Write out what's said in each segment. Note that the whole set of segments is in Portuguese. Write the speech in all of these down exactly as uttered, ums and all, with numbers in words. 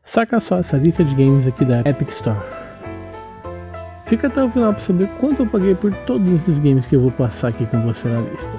Saca só essa lista de games aqui da Epic Store. Fica até o final para saber quanto eu paguei por todos esses games que eu vou passar aqui com você na lista.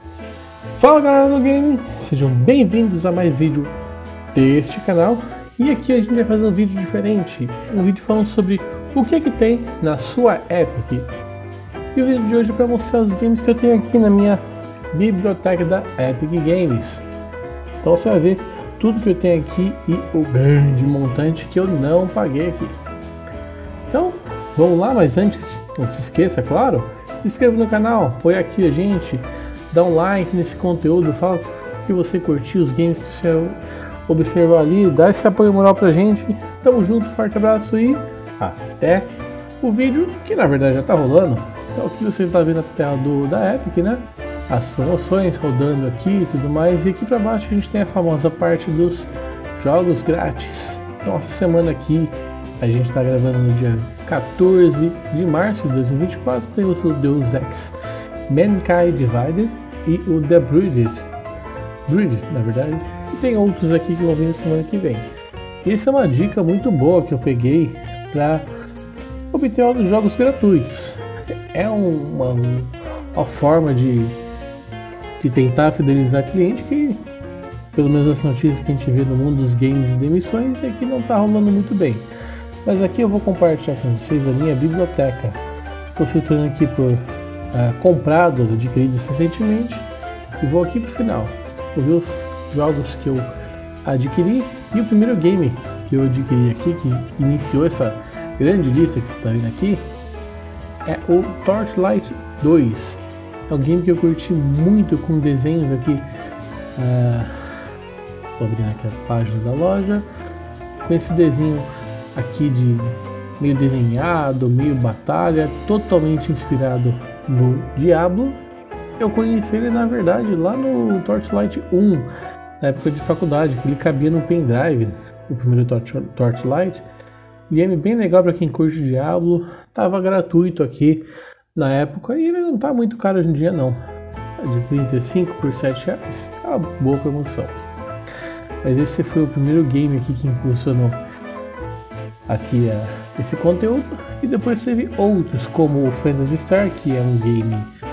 Fala galera do game, sejam bem-vindos a mais vídeo deste canal. E aqui a gente vai fazer um vídeo diferente, um vídeo falando sobre o que é que tem na sua Epic. E o vídeo de hoje é para mostrar os games que eu tenho aqui na minha biblioteca da Epic Games. Então você vai ver tudo que eu tenho aqui e o grande montante que eu não paguei aqui. Então vamos lá, mas antes, não se esqueça, claro, se inscreva no canal, apoie aqui a gente, dá um like nesse conteúdo, fala que você curtiu os games que você observar ali, dá esse apoio moral pra gente. Tamo junto, forte abraço e até o vídeo, que na verdade já tá rolando. Então aqui você tá vendo a tela do, da Epic, né? As promoções rodando aqui e tudo mais, e aqui para baixo a gente tem a famosa parte dos jogos grátis. Então essa semana aqui a gente está gravando no dia quatorze de março de dois mil e vinte e quatro, temos o Deus Ex Mankind Divided e o The Brood, Brood na verdade, e tem outros aqui que vão vir na semana que vem. E essa é uma dica muito boa que eu peguei para obter os jogos gratuitos. É uma, uma forma de de tentar fidelizar cliente que, pelo menos as notícias que a gente vê no mundo dos games e demissões, é que não está rolando muito bem. Mas aqui eu vou compartilhar com vocês a minha biblioteca. Estou filtrando aqui por uh, comprados, adquiridos recentemente, e vou aqui para o final. Vou ver os jogos que eu adquiri, e o primeiro game que eu adquiri aqui, que iniciou essa grande lista que você está vendo aqui, é o Torchlight dois. É um game que eu curti muito, com desenhos aqui. Uh, vou abrir aqui a página da loja. Com esse desenho aqui de meio desenhado, meio batalha, totalmente inspirado no Diablo. Eu conheci ele na verdade lá no Torchlight um, na época de faculdade, que ele cabia no pendrive, o primeiro Torch, Torchlight. Game bem legal para quem curte Diablo, tava gratuito aqui na época, e ele não tá muito caro hoje em dia não, de trinta e cinco por sete reais, é uma boa promoção. Mas esse foi o primeiro game aqui que impulsionou aqui a, esse conteúdo, e depois teve outros como o Phantasy Star, que é um game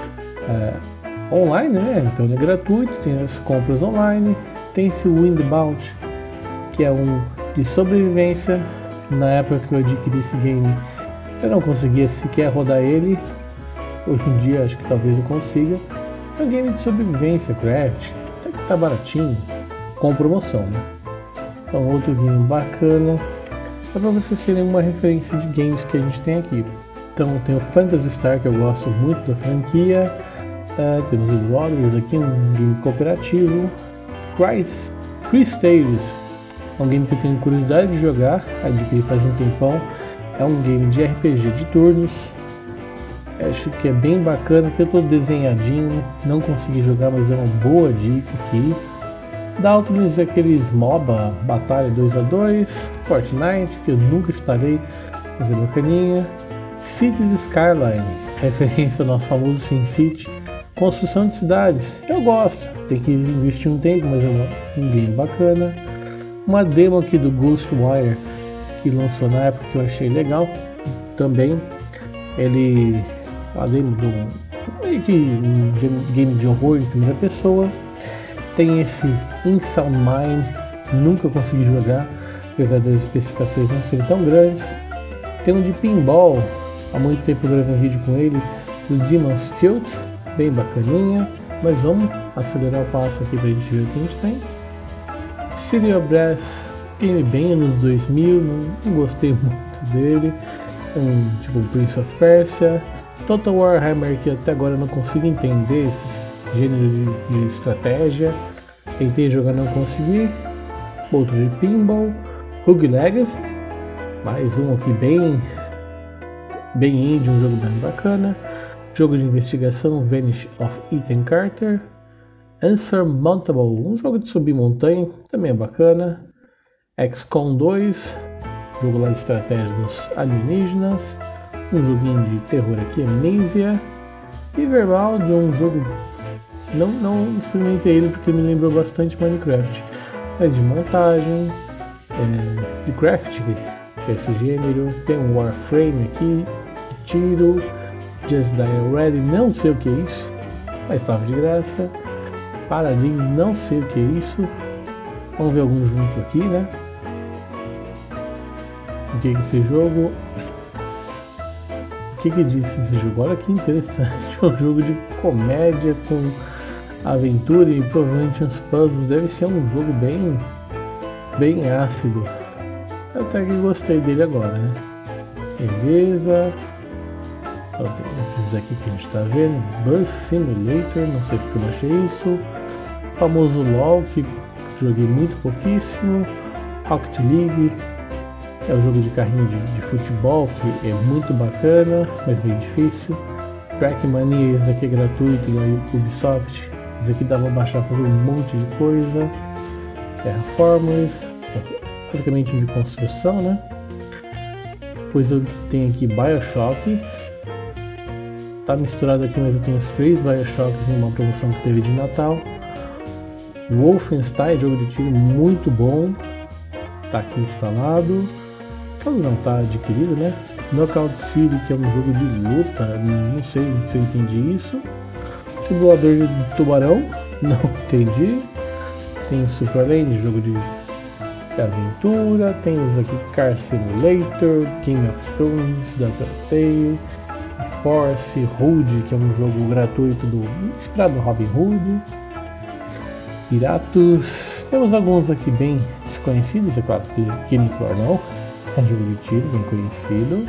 uh, online, né? Então ele é gratuito, tem as compras online. Tem esse Windbound, que é um de sobrevivência. Na época que eu adquiri esse game eu não conseguia sequer rodar ele. Hoje em dia acho que talvez eu consiga. É um game de sobrevivência, craft, até que tá baratinho, com promoção, né? Então outro game bacana, é para vocês terem uma referência de games que a gente tem aqui. Então tem o Phantasy Star, que eu gosto muito da franquia. Uh, temos o Warriors aqui, um game cooperativo. Chris, Chris Tales, é um game que eu tenho curiosidade de jogar, adquiri faz um tempão. É um game de R P G de turnos. Acho que é bem bacana, que eu tô desenhadinho, não consegui jogar, mas é uma boa dica aqui. Daltons, aqueles MOBA, Batalha dois a dois, Fortnite, que eu nunca instalei, mas é bacaninha. Cities Skyline, referência ao nosso famoso SimCity. Construção de cidades, eu gosto, tem que investir um tempo, mas é um game bacana. Uma demo aqui do Ghostwire, que lançou na época, que eu achei legal também. Ele além do meio que um game de horror em primeira pessoa. Tem esse Insound Mine, nunca consegui jogar, apesar das especificações não serem tão grandes. Tem um de pinball, há muito tempo eu gravei um vídeo com ele, do Demon's Tilt, bem bacaninha, mas vamos acelerar o passo aqui pra gente ver o que a gente tem. City of Brass, game bem anos dois mil, não, não gostei muito dele. Um tipo Prince of Persia. Total Warhammer, que até agora eu não consigo entender esse gênero de, de estratégia. Tentei jogar, não consegui. Outro de pinball. Rogue Legacy, mais um aqui bem bem indie, um jogo bem bacana. Jogo de investigação, Vanish of Ethan Carter. Unsurmountable, um jogo de subir montanha, também é bacana. X COM dois, jogo lá de estratégia dos alienígenas. Um joguinho de terror aqui, Amnesia. E Verbal, de um jogo, não, não experimentei ele porque me lembrou bastante Minecraft, mas de montagem. é, de craft, que é esse gênero. Tem um Warframe aqui, tiro, Just Die Already, não sei o que é isso, mas estava de graça. Paradigm, não sei o que é isso. Vamos ver alguns juntos aqui, né? O que é esse jogo? O que que disse esse jogo? Olha que interessante, é um jogo de comédia com aventura e provavelmente uns puzzles. Deve ser um jogo bem, bem ácido. Eu até que gostei dele agora, né? Beleza. Então, tem esses aqui que a gente tá vendo. Bus Simulator, não sei porque eu achei isso. O famoso LOL, que joguei muito pouquíssimo. Rocket League. É um jogo de carrinho de, de futebol que é muito bacana, mas bem difícil. Trackmania, esse daqui é gratuito da Ubisoft. Esse aqui dá pra baixar fazer um monte de coisa. Terraformers, praticamente de construção, né? Depois eu tenho aqui Bioshock. Tá misturado aqui, mas eu tenho os três Bioshocks em uma promoção que teve de Natal. Wolfenstein, jogo de tiro muito bom. Tá aqui instalado. Caso não tá adquirido, né? Knockout City, que é um jogo de luta, não sei se eu entendi isso. Simulador de tubarão, não entendi. Tem Superlane, jogo de aventura. Tem os aqui Car Simulator, Game of Thrones, da Telltale, Force, Hood, que é um jogo gratuito do inspirado no Robin Hood. Piratos. Temos alguns aqui bem desconhecidos, é claro que Killing Floor não. É um jogo de tiro bem conhecido.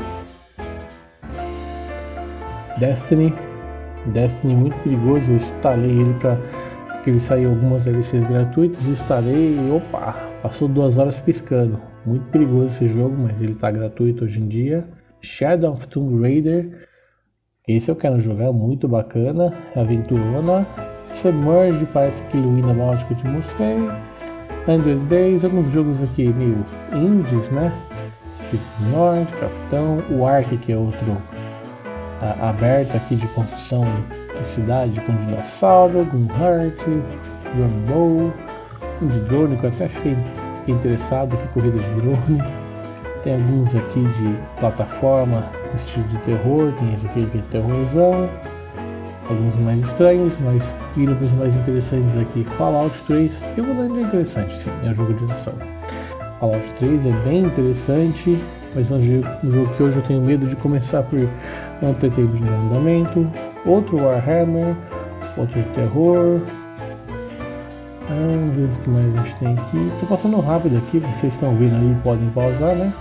Destiny. Destiny muito perigoso, eu instalei ele para que ele saiu algumas D L Cs gratuitas, instalei e opa, passou duas horas piscando. Muito perigoso esse jogo, mas ele está gratuito hoje em dia. Shadow of Tomb Raider, esse eu quero jogar, muito bacana, aventurona. Submerge, parece aquele Winamaut que eu te mostrei. hundred Days, alguns jogos aqui meio indies, né? Norte, Capitão, o Ark, que é outro a, aberto aqui de construção de cidade com dinossauro, Gunheart, Rumble, um de drone que eu até achei interessado, que corrida de drone. Tem alguns aqui de plataforma, estilo de terror, tem esse aqui que é terrorzão, alguns mais estranhos, mas indo para os mais interessantes aqui, Fallout três, eu vou dar interessante, sim, é um jogo de ação. Fallout três é bem interessante, mas é um jogo, um jogo que hoje eu tenho medo de começar por não ter tempo de andamento. Outro Warhammer, outro de terror. Ah, vamos ver o que mais a gente tem aqui. Tô passando rápido aqui, vocês estão vendo aí, podem pausar, né?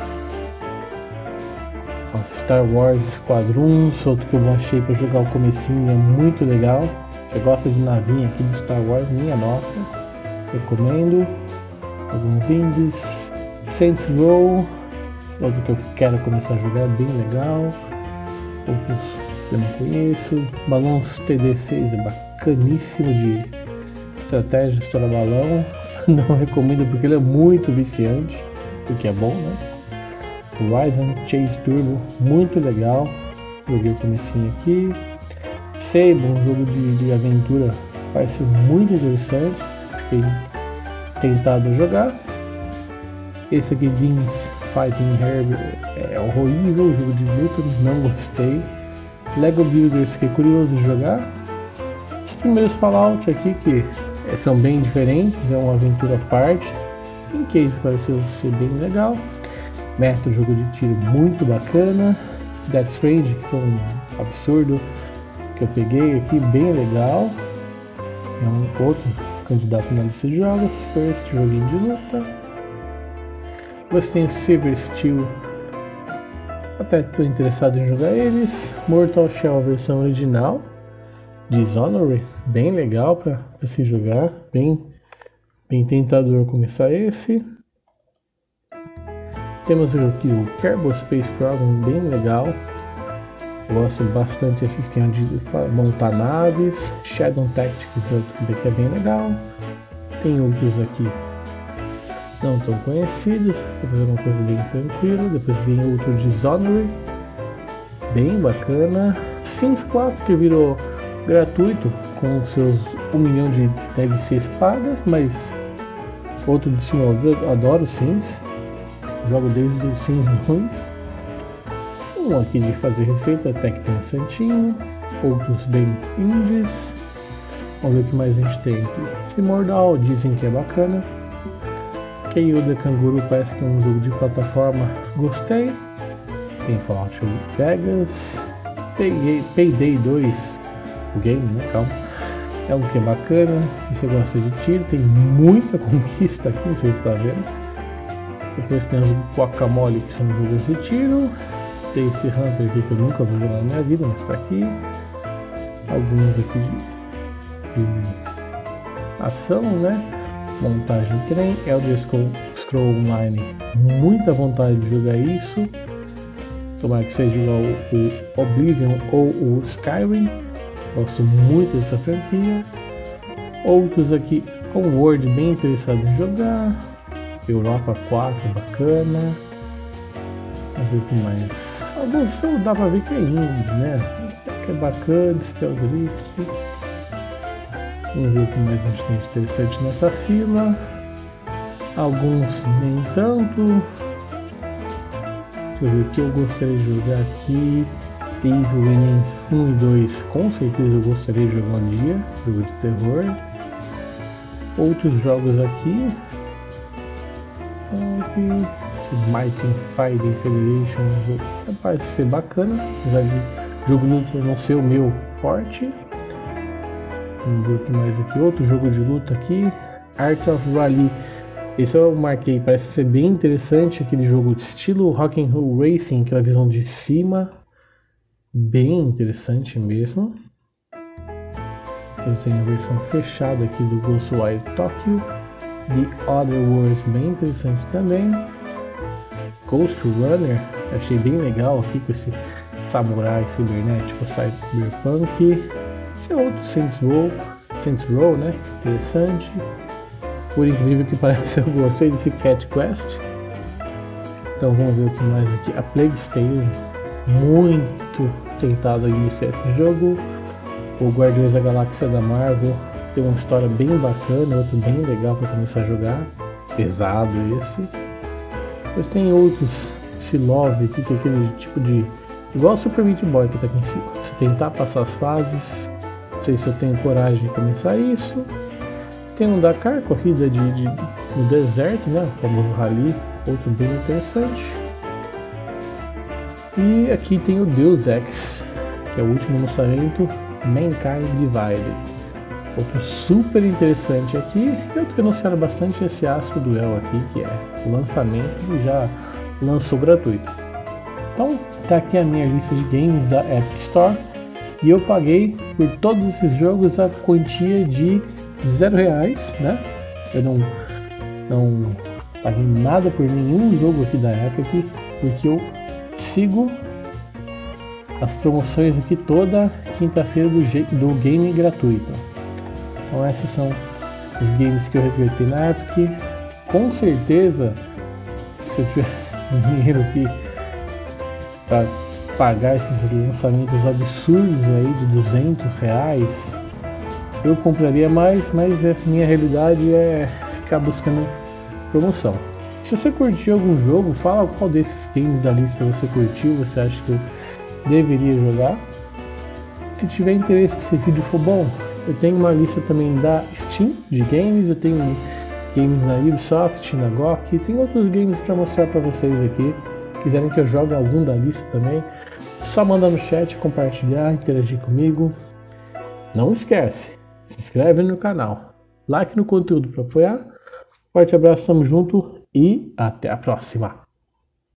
Star Wars Squadrons, outro que eu baixei para jogar o comecinho, é muito legal. Você gosta de navinha aqui do Star Wars, minha nossa, recomendo. Alguns indies. Saints Row, outro que eu quero começar a jogar, bem legal. Outros que eu não conheço. Balloons T D seis é bacaníssimo de estratégia, estourar balão. Não recomendo porque ele é muito viciante, o que é bom, né? Horizon Chase Turbo, muito legal. Joguei o comecinho aqui. Sable, um jogo de, de aventura, parece muito interessante. Fiquei tentado jogar. Esse aqui, Dean's Fighting Herb, é horrível, jogo de luta, não gostei. Lego Builders, fiquei curioso de jogar. Os primeiros Fallout aqui, que são bem diferentes, é uma aventura à parte. Em case pareceu ser bem legal. Metro, jogo de tiro muito bacana. Death Stranding, que foi um absurdo que eu peguei aqui, bem legal. É um outro candidato na lista de jogos. First, joguinho de luta. Depois tem o Silver Steel, até estou interessado em jogar eles. Mortal Shell, a versão original. Dishonored, bem legal para se jogar, bem, bem tentador começar esse. Temos aqui o Kerbal Space Program, bem legal. Eu gosto bastante desse esquema de montar naves. Shadow Tactics, outro que é bem legal. Tem outros aqui não tão conhecidos, para fazer uma coisa bem tranquila. Depois vem outro Dishonored, bem bacana. Sims quatro, que virou gratuito com seus um milhão de D L Cs pagas, mas outro de simulador, eu adoro Sims. jogo desde os Sims dois. Um aqui de fazer receita, até que tem santinho. Outros bem indies. Vamos ver o que mais a gente tem aqui. Esse Mordal dizem que é bacana. Keio the Kanguru parece que é um jogo de plataforma. Gostei. Tem Fallout Vegas. Payday dois. O game, né? Calma. É um que é bacana. Se você gosta de tiro, tem muita conquista aqui, não sei se está vendo. Depois tem os Guacamole, que são jogos de tiro. Tem esse Hunter aqui que eu nunca vou jogar na minha vida, mas está aqui. Alguns aqui de, de ação, né? Montagem de trem. Elder Scroll Online. Muita vontade de jogar isso. Tomara que seja jogar o, o Oblivion ou o Skyrim. Gosto muito dessa franquia. Outros aqui com Word bem interessado em jogar. Europa quatro, bacana. Vamos ver o que mais. Alguns dá pra ver que é indie, né? Que é bacana, Spelldrift. Vamos ver o que mais a gente tem de interessante nessa fila. Alguns nem tanto. Deixa eu ver o que eu gostaria de jogar aqui. Evil Within um e dois, com certeza eu gostaria de jogar um dia, jogo de terror. Outros jogos aqui, aqui Mighty Fighting Federation, parece ser bacana, apesar de jogo de luta não ser o meu forte. Vamos ver o que mais aqui, outro jogo de luta aqui, Art of Rally. Esse eu marquei, parece ser bem interessante, aquele jogo de estilo Rock'n'Roll Racing, aquela visão de cima. Bem interessante mesmo. Eu tenho a versão fechada aqui do Ghostwire Tokyo. The Other Worlds, bem interessante também. Ghost Runner, achei bem legal aqui com esse samurai cibernético cyberpunk. Esse é outro Saints Row, Saints Row, né? Interessante. Por incrível que pareça, eu gostei desse Cat Quest. Então vamos ver o que mais aqui. A Plague's Tale, muito tentado a iniciar esse jogo. O Guardiões da Galáxia da Marvel tem uma história bem bacana, outro bem legal para começar a jogar. Pesado esse. Depois tem outros, esse Love aqui, que é aquele tipo de... igual o Super Meat Boy que tá aqui em cima. Você tentar passar as fases. Não sei se eu tenho coragem de começar isso. Tem um Dakar, corrida de, de, no deserto, né? O famoso Rally, outro bem interessante. E aqui tem o Deus Ex, que é o último lançamento, Mankind Divided. Outro super interessante aqui, e outro que anunciaram bastante esse Astro Duel aqui, que é o lançamento e já lançou gratuito. Então, tá aqui a minha lista de games da Epic Store, e eu paguei por todos esses jogos a quantia de zero reais, né? Eu não, não paguei nada por nenhum jogo aqui da Epic, porque eu sigo as promoções aqui toda quinta-feira do, do game gratuito. Então esses são os games que eu resgatei na Epic. Com certeza, se eu tivesse dinheiro aqui para pagar esses lançamentos absurdos aí de duzentos reais, eu compraria mais, mas a minha realidade é ficar buscando promoção. Se você curtiu algum jogo, fala qual desses games da lista você curtiu, você acha que eu deveria jogar. Se tiver interesse, se esse vídeo for bom, eu tenho uma lista também da Steam de games, eu tenho games na Ubisoft, na G O G, tem outros games para mostrar para vocês aqui. Quiserem que eu jogue algum da lista também, só mandar no chat, compartilhar, interagir comigo. Não esquece, se inscreve no canal, like no conteúdo para apoiar. Forte abraço, tamo junto e até a próxima!